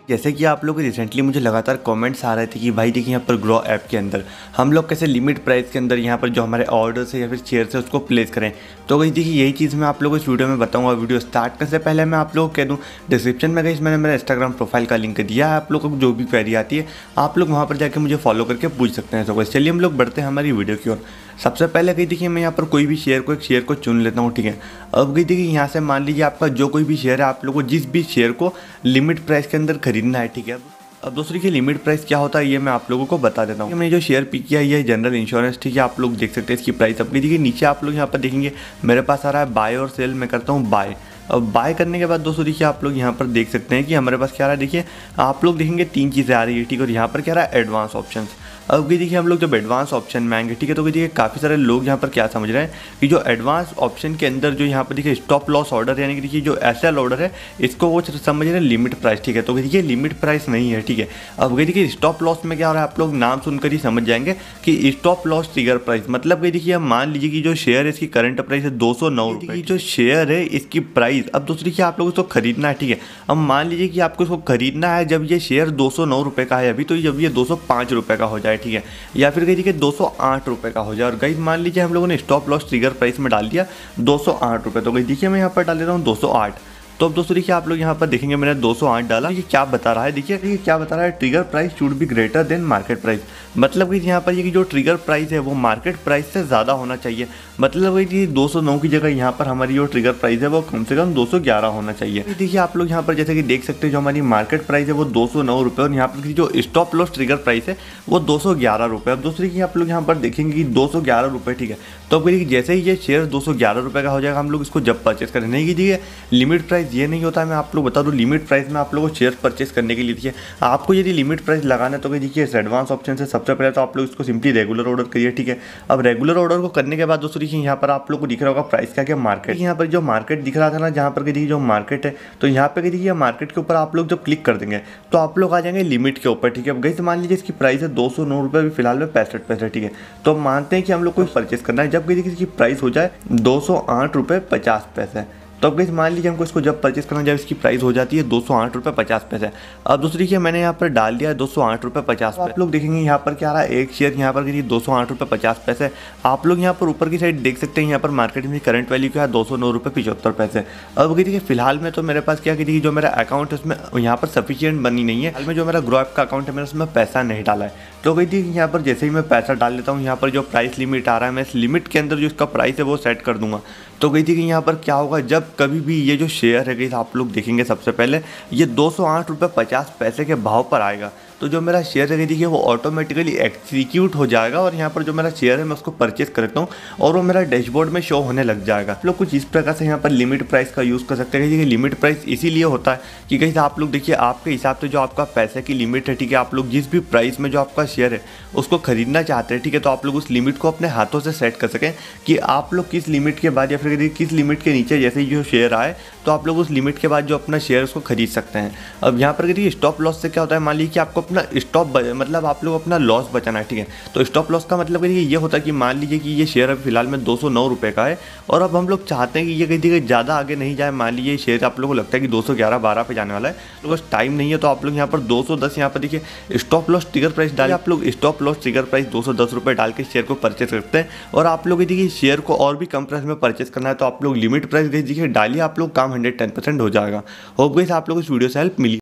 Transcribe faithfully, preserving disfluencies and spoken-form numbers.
जैसे कि आप लोग रिसेंटली मुझे लगातार कमेंट्स आ रहे थे कि भाई देखिए यहाँ पर ग्रो ऐप के अंदर हम लोग कैसे लिमिट प्राइस के अंदर यहाँ पर जो हमारे ऑर्डर्स है या फिर शेयर्स है उसको प्लेस करें। तो गई देखिए यही चीज़ मैं आप लोगों को इस वीडियो में बताऊंगा। वीडियो स्टार्ट करने से पहले मैं आप लोगों को कह दूँ, डिस्क्रिप्शन में गई मैंने मेरा इंस्टाग्राम प्रोफाइल का लिंक दिया है। आप लोगों को जो भी क्वेरी आती है आप लोग वहाँ पर जाकर मुझे फॉलो करके पूछ सकते हैं। तो चलिए हम लोग बढ़ते हैं हमारी वीडियो की ओर। सबसे पहले कही देखिए मैं यहाँ पर कोई भी शेयर को एक शेयर को चुन लेता हूँ, ठीक है। अब गई देखिए यहाँ से मान लीजिए आपका जो कोई भी शेयर है, आप लोगों को जिस भी शेयर को लिमिट प्राइस के अंदर खरीदना है, ठीक है। अब दूसरी की लिमिट प्राइस क्या होता है ये मैं आप लोगों को बता देता हूँ। मैंने जो शेयर पिक किया है ये जनरल इंश्योरेंस, ठीक है। आप लोग देख सकते हैं इसकी प्राइस। अब देखिए नीचे आप लोग यहाँ पर देखेंगे मेरे पास आ रहा है बाय और सेल। मैं करता हूँ बाय। अब बाय करने के बाद दोस्तों देखिए आप लोग यहाँ पर देख सकते हैं कि हमारे पास क्या आ रहा है। देखिए आप लोग देखेंगे तीन चीज़ें आ रही है, ठीक है। और यहाँ पर क्या रहा है एडवांस ऑप्शन। अब ये देखिए हम लोग जब एडवांस ऑप्शन में आएंगे, ठीक है, तो देखिए काफ़ी सारे लोग यहाँ पर क्या समझ रहे हैं कि जो एडवांस ऑप्शन के अंदर जो यहाँ पर देखिए स्टॉप लॉस ऑर्डर यानी कि देखिए जो एसएल ऑर्डर है इसको वो समझ रहे हैं लिमिट प्राइस, ठीक है। तो देखिए लिमिट प्राइस नहीं है, ठीक है। अब ये देखिए स्टॉप लॉस में क्या हो रहा है आप लोग नाम सुनकर ही समझ जाएंगे कि स्टॉप लॉस ट्रिगर प्राइस मतलब ये देखिए मान लीजिए कि जो शेयर है इसकी करंट प्राइस है दो सौ नौ रुपये। जो शेयर है इसकी प्राइस अब दूसरी की आप लोग इसको खरीदना है, ठीक है। अब मान लीजिए कि आपको इसको खरीदना है जब ये शेयर दो सौ नौ रुपये का है अभी, तो जब ये दो सौ पाँच रुपये का हो जाए, ठीक है, या फिर कही देखिए दो सौ आठ रुपये का हो जाए। और गाइस मान लीजिए हम लोगों ने स्टॉप लॉस ट्रिगर प्राइस में डाल दिया दो सौ आठ रुपये। तो गाइस देखिए मैं यहाँ पर डाल देता हूँ दो सौ आठ। तो अब दोस्तों देखिए आप लोग यहाँ पर देखेंगे मैंने दो सौ आठ डाला। ये क्या बता रहा है, देखिए ये क्या बता रहा है, trigger price should be greater than market price. मतलब कि यहाँ पर ये कि जो ट्रिगर प्राइस है वो मार्केट प्राइस से ज़्यादा होना चाहिए। मतलब कि दो सौ नौ की जगह यहाँ पर हमारी जो ट्रिगर प्राइस है वो कम से कम दो सौ ग्यारह होना चाहिए। देखिए आप लोग यहाँ पर जैसे कि देख सकते हैं जो हमारी मार्केट प्राइस है वो दो सौ नौ रुपये और यहाँ पर जो स्टॉप लॉस ट्रिगर प्राइस है वो दो सौ ग्यारह रुपये। अब दूसरी की आप लोग यहाँ पर देखेंगे कि दो सौ ग्यारह रुपये, ठीक है। तो अब जैसे ही ये शेयर दो सौ ग्यारह रुपये का हो जाएगा हम लोग इसको जब परचेस करें, नहीं कीजिए लिमिट प्राइस ये नहीं होता है। मैं आप लोग बता दूं लिमिट प्राइस में आप लोगों को शेयर परचेस करने के लिए देखिए आपको यदि लिमिट प्राइस लगाना है तो देखिए इस एडवांस ऑप्शन से सबसे पहले तो आप लोग इसको सिंपली रेगुलर ऑर्डर करिए, ठीक है। अब रेगुलर ऑर्डर को करने के बाद दोस्तों देखिए यहाँ पर आप लोग को दिख रहा होगा प्राइस क्या क्या मार्केट। यहाँ पर जो मार्केट दिख रहा था ना जहाँ पर देखिए जो मार्केट है, तो यहाँ पे देखिए मार्केट के ऊपर आप लोग जब क्लिक कर देंगे तो आप लोग आ जाएंगे लिमिट के ऊपर, ठीक है। अब गई मान लीजिए इसकी प्राइस है दो सौ नौ रुपये, अभी फिलहाल में पैंसठ पैसे, ठीक है। तो मानते हैं कि हम लोग को परचेस करना है जब गई इसकी प्राइस हो जाए दो सौ आठ रुपये पचास पैसे। तो अब गाइस मान लीजिए हमको इसको जब परचेस करना जब इसकी प्राइस हो जाती है दो सौ आठ रुपये पचास पैसे। अब दूसरी की मैंने यहाँ पर डाल दिया है दो सौ आठ रुपये पचास पैसे। आप लोग देखेंगे यहाँ पर क्या आ रहा है एक शेयर यहाँ पर दो सौ आठ रुपये पचास पैसे। आप लोग यहाँ पर ऊपर की साइड देख सकते हैं यहाँ पर मार्केट में करंट वैल्यू क्या है दो सौ नौ रुपये पिछहत्तर पैसे। अब देखिए फिलहाल में तो मेरे पास क्या कि जो मेरा अकाउंट है उसमें यहाँ पर सफिशियंट बनी नहीं है। हाल में जो मेरा ग्रो ऐप का अकाउंट है मैंने उसमें पैसा नहीं डाला है। तो गई थी यहाँ पर जैसे ही मैं पैसा डाल देता हूँ यहाँ पर जो प्राइस लिमिट आ रहा है मैं इस लिमिट के अंदर जो इसका प्राइस है वो सेट कर दूंगा। तो गई थी कि यहाँ पर क्या होगा जब कभी भी ये जो शेयर है गई आप लोग देखेंगे सबसे पहले ये दो सौ आठ रुपये पचास पैसे के भाव पर आएगा तो जो मेरा शेयर है देखिए वो ऑटोमेटिकली एग्जीक्यूट हो जाएगा और यहाँ पर जो मेरा शेयर है मैं उसको परचेस करता हूँ और वो मेरा डैशबोर्ड में शो होने लग जाएगा। आप लोग कुछ इस प्रकार से यहाँ पर लिमिट प्राइस का यूज़ कर सकते हैं। देखिए लिमिट प्राइस इसीलिए होता है कि कहीं आप लोग देखिए आपके हिसाब से जो आपका पैसे की लिमिट है, ठीक है, आप लोग जिस भी प्राइस में जो आपका शेयर है उसको खरीदना चाहते हैं, ठीक है, तो आप लोग उस लिमिट को अपने हाथों से सेट कर सकें कि आप लोग किस लिमिट के बाद या फिर किस लिमिट के नीचे जैसे ही जो शेयर आए तो आप लोग उस लिमिट के बाद जो अपना शेयर उसको खरीद सकते हैं। अब यहाँ पर देखिए स्टॉप लॉस से क्या होता है, मान लीजिए कि आपको अपना स्टॉप मतलब आप लोग अपना लॉस बचाना है, ठीक है। तो स्टॉप लॉस का मतलब देखिए ये होता है कि मान लीजिए कि ये शेयर अभी फिलहाल में दो सौ नौ रुपये का है और अब हम लोग चाहते हैं कि ये कहीं ज़्यादा आगे नहीं जाए। मान लीजिए शेयर आप लोगों को लगता है कि दो सौ ग्यारह बारह पे जाने वाला है तो बस टाइम नहीं है तो आप लोग यहाँ पर दो सौ दस यहाँ पर देखिए स्टॉप लॉस ट्रिगर प्राइस डालिए। आप लोग स्टॉप लॉस ट्रिगर प्राइस दो सौ दस रुपये डाल के शेयर को परचेस करते हैं और आप लोग देखिए शेयर को और भी कम प्राइस में परचेस करना है तो आप लोग लिमिट प्राइस देखिए डालिए, आप लोग काम हंड्रेड टेन परसेंट हो जाएगा। होप गाइस आप लोग इस वीडियो से हेल्प मिली।